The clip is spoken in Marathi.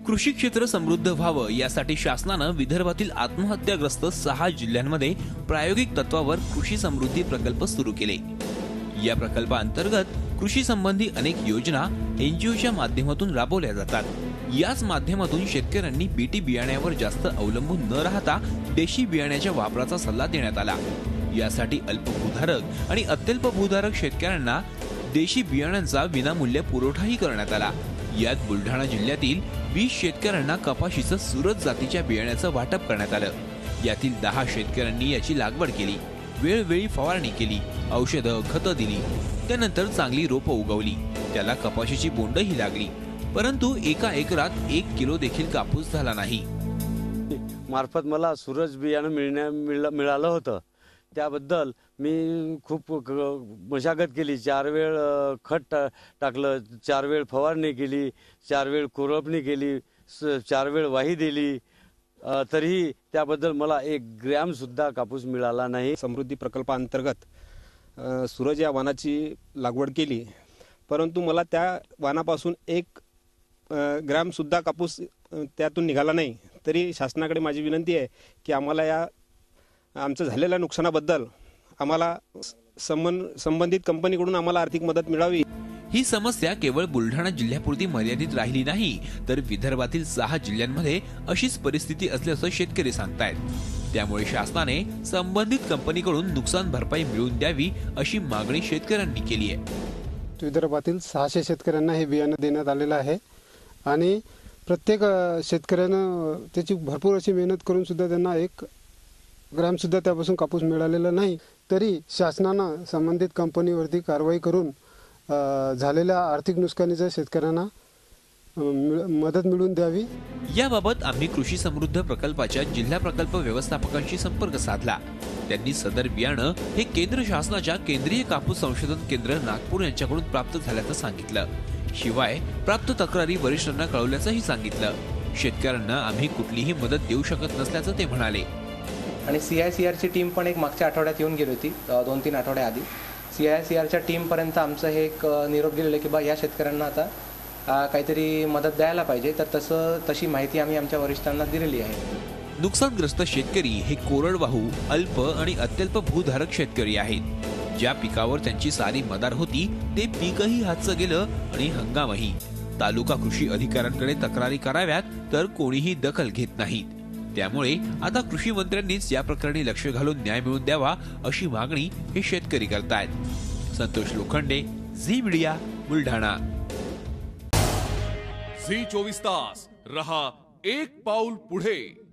कृषी क्षेत्र समृद्ध व्हावं यासाठी शासनानं विदर्भातील आत्महत्याग्रस्त 6 जिल्ह्यांमध्ये प्रायोगिक तत्वावर कृषी समृद्धी प्रकल्प सुरू केले। या प्रकल्पाअंतर्गत कृषी संबंधी अनेक योजना एनजीओच्या माध्यमातून राबवल्या जातात। याच माध्यमातून शेतकऱ्यांनी बीटी बियाण्यावर जास्त अवलंबून न राहता देशी बियाण्याच्या वापराचा सल्ला देण्यात आला। यासाठी अल्पभूधारक आणि अत्यल्प भूधारक शेतकऱ्यांना देशी बियाण्यांचा विनामूल्य पुरवठाही करण्यात आला। यात बुलढाणा जिल्ह्यातील 20 शेतकऱ्यांना कपाशीचं सूरज जातीच्या बियाण्याचं वाटप करण्यात आलं। यातील 10 शेतकऱ्यांनी याची लागवड केली, वेळोवेळी फवारणी केली, औषधं खतं दिली, त्यानंतर चांगली रोपं उगवली, त्याला कपाशीची बोंडही लागली, परंतु एका एकरात 1 किलो देखील कापूस झाला नाही। मार्फत मला सूरज बियाणं मिळालं होतं, त्याबद्दल मी खूप मशागत केली। 4 वेळ खत टाकलं, 4 वेळ फवारणी केली, 4 वेळ खुरपणी केली, 4 वेळ वाही दिली, तरीही त्याबद्दल मला 1 ग्रॅम सुद्धा कापूस मिळाला नाही। समृद्धी प्रकल्पाअंतर्गत सूरज या वाणाची लागवड केली, परंतु मला त्या वाणापासून 1 ग्रॅम सुद्धा कापूस त्यातून निघाला नाही। तरी शासनाकडे माझी विनंती आहे की आम्हाला या आमचं झालेल्या नुकसानाबद्दल आम्हाला संबंधित कंपनीकडून आम्हाला आर्थिक मदत मिळावी। ही समस्या केवळ बुलढाणा जिल्ह्यापुरती मर्यादित राहिली नाही, तर विदर्भातील 6 जिल्ह्यांमध्ये अशीच परिस्थिती असल्याचं शेतकरी सांगतायत। त्यामुळे शासनाने संबंधित कंपनीकडून नुकसान भरपाई मिळवून द्यावी अशी मागणी शेतकऱ्यांनी केली आहे। विदर्भातील 600 शेतकऱ्यांना हे बियाणं देण्यात आलेलं आहे आणि प्रत्येक शेतकऱ्यानं त्याची भरपूर अशी मेहनत करून सुद्धा त्यांना 1 ग्रॅम सुद्धा त्यापासून कापूस मिळालेला नाही। तरी शासनानं संबंधित कंपनीवरती कारवाई करून झालेल्या आर्थिक नुकसानीचा शेतकऱ्यांना मदत मिळवून द्यावी। याबाबत आम्ही कृषी समृद्ध प्रकल्पाच्या जिल्हा प्रकल्प व्यवस्थापकांशी संपर्क साधला। त्यांनी सदर बियाणं हे केंद्र शासनाच्या केंद्रीय कापूस संशोधन केंद्र नागपूर यांच्याकडून प्राप्त झाल्याचं सांगितलं। शिवाय प्राप्त तक्रारी वरिष्ठांना कळवल्याचंही सांगितलं। शेतकऱ्यांना आम्ही कुठलीही मदत देऊ शकत नसल्याचं ते म्हणाले। आणि CICRची टीम पण एक मागच्या आठवड्यात येऊन गेली होती, 2-3 आठवड्या आधी। CICRच्या टीमपर्यंत आमचं हे एक निरोप गेलेलं की बा या शेतकऱ्यांना आता काहीतरी मदत द्यायला पाहिजे, तर तशी माहिती आम्ही आमच्या वरिष्ठांना दिलेली आहे। नुकसानग्रस्त शेतकरी हे कोरडवाहू, अल्प आणि अत्यल्प भूधारक शेतकरी आहेत। ज्या पिकावर त्यांची सारी मदार होती ते पीकही हातचं गेलं आणि हंगामही। तालुका कृषी अधिकाऱ्यांकडे तक्रारी कराव्यात तर कोणीही दखल घेत नाहीत। त्यामुळे आता कृषी मंत्र्यांनीच या प्रकरणी लक्ष घालून न्याय मिळवून द्यावा अशी मागणी हे शेतकरी करतायत। संतोष लोखंडे, झी मीडिया, बुलढाणा। झी 24 तास रहा एक पाऊल पुढे।